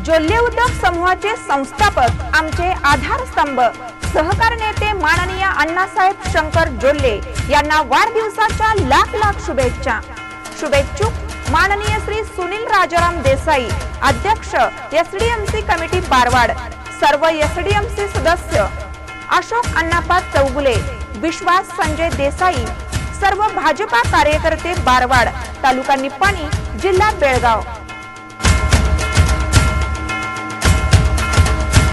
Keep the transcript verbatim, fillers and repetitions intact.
जोल्ले उद्योग समूहाचे संस्थापक आमचे आधारस्तंभ सहकार नेते माननीय अण्णासाहेब शंकर जोल्ले यांना वाढदिवसाच्या लाख लाख शुभेच्छा। शुभेच्छुक माननीय श्री सुनील राजाराम देसाई, अध्यक्ष एसडीएमसी कमिटी बारवाड, सर्व एसडीएमसी सदस्य, अशोक अण्णापा चौगुले, विश्वास संजय देसाई, सर्व भाजपा कार्यकर्ते बारवाड, तालुका निपाणी, जिल्हा बेळगाव।